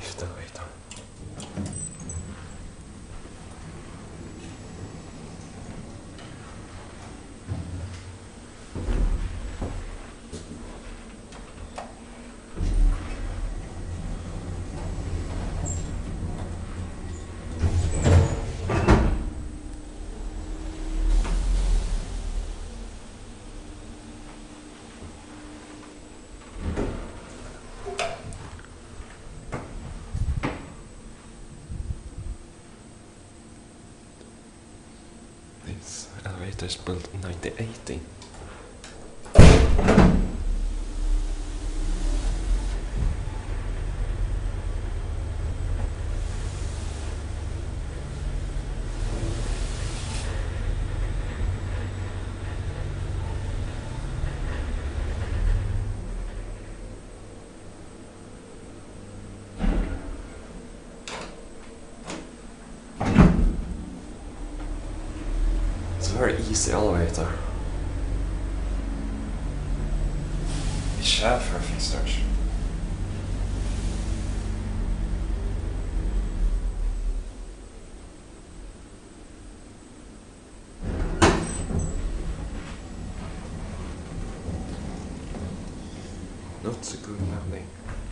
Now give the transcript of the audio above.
liften, vet du. This elevator is built in 1980. It's a very easy elevator. Vi kör för Fisters. Not so good landing.